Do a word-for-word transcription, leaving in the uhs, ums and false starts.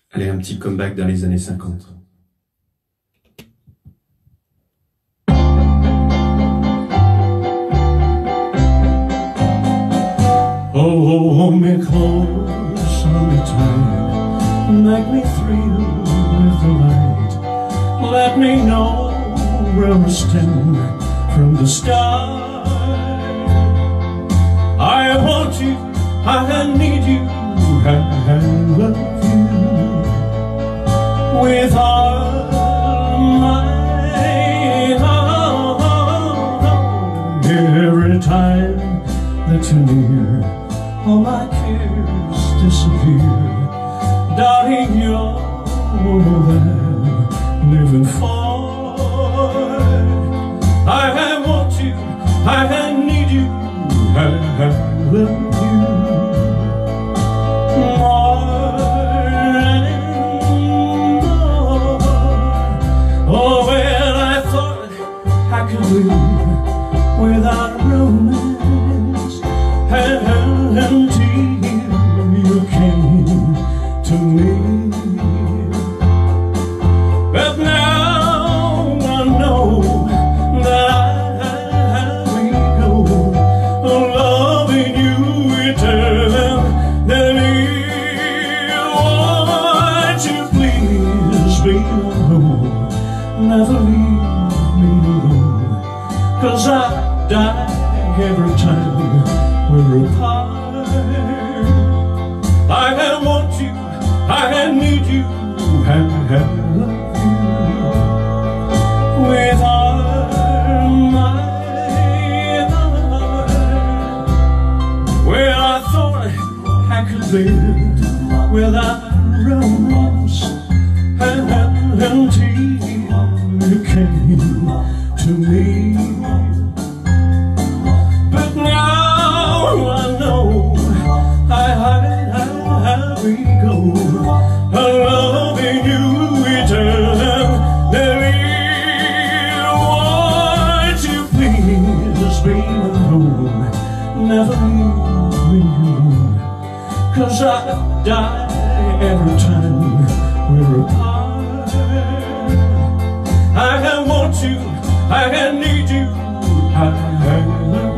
Allez, un petit comeback dans les années cinquante. Oh, hold me close, hold me tight, make me thrill with the light. Let me know where we're standing from the start. I want you, I need you, I love you with all my heart. Every time that you're near, all my cares disappear. Darling, you're there, living for. I want you, I need you, I love you more and more. Oh, well, I thought I could live without romance, until you came to me. But now I know that I will go, loving you eternally. Won't you please be alone, never leave me alone, 'cause I die every time we're apart. I want you, I need you, I love you with all my heart. Well, I thought I could live without romance until you came to me. But now I know I, I, I, I we go, loving you eternally. Won't you please be alone, never leave me alone, 'cause I die every time we're apart. I want you, I need you, I love you.